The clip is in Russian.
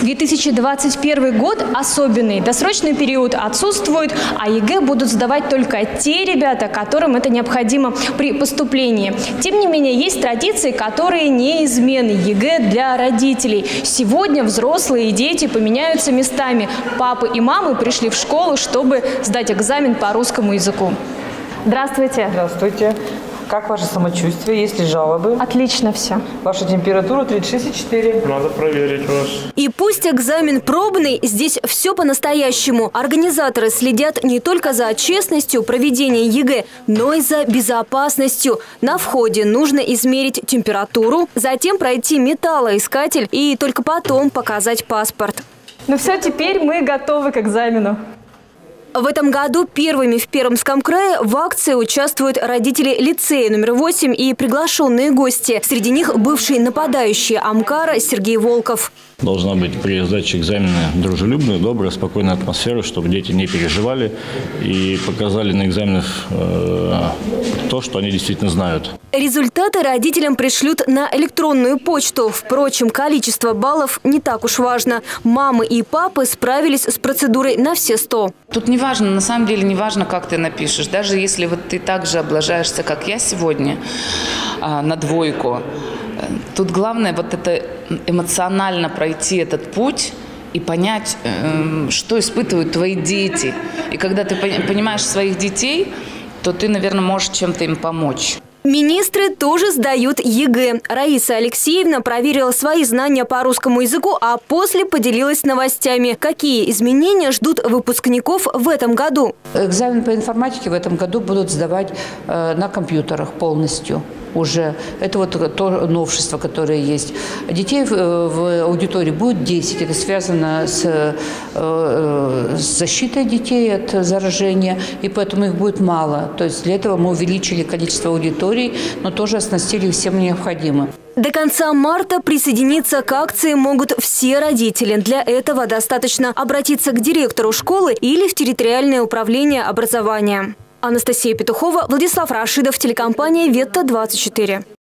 2021 год особенный. Досрочный период отсутствует, а ЕГЭ будут сдавать только те ребята, которым это необходимо при поступлении. Тем не менее, есть традиции, которые неизменны. ЕГЭ для родителей. Сегодня взрослые и дети поменяются местами. Папы и мамы пришли в школу, чтобы сдать экзамен по русскому языку. Здравствуйте. Здравствуйте. Как ваше самочувствие? Есть ли жалобы? Отлично все. Ваша температура 36,4. Надо проверить вас. И пусть экзамен пробный, здесь все по-настоящему. Организаторы следят не только за честностью проведения ЕГЭ, но и за безопасностью. На входе нужно измерить температуру, затем пройти металлоискатель и только потом показать паспорт. Ну все, теперь мы готовы к экзамену. В этом году первыми в Пермском крае в акции участвуют родители лицея номер 8 и приглашенные гости. Среди них бывший нападающий Амкара Сергей Волков. Должна быть при сдаче экзамена дружелюбная, добрая, спокойная атмосфера, чтобы дети не переживали и показали на экзаменах то, что они действительно знают. Результаты родителям пришлют на электронную почту. Впрочем, количество баллов не так уж важно. Мамы и папы справились с процедурой на все 100. Тут не важно, на самом деле не важно, как ты напишешь. Даже если вот ты так же облажаешься, как я сегодня, на 2. Тут главное вот это эмоционально пройти этот путь и понять, что испытывают твои дети. И когда ты понимаешь своих детей, то ты, наверное, можешь чем-то им помочь. Министры тоже сдают ЕГЭ. Раиса Алексеевна проверила свои знания по русскому языку, а после поделилась новостями. Какие изменения ждут выпускников в этом году? Экзамен по информатике в этом году будут сдавать на компьютерах полностью. Уже это вот то новшество, которое есть. Детей в аудитории будет 10. Это связано с защитой детей от заражения, и поэтому их будет мало. То есть для этого мы увеличили количество аудиторий, но тоже оснастили их всем необходимым. До конца марта присоединиться к акции могут все родители. Для этого достаточно обратиться к директору школы или в территориальное управление образования. Анастасия Петухова, Владислав Рашидов, телекомпания «Ветта-24».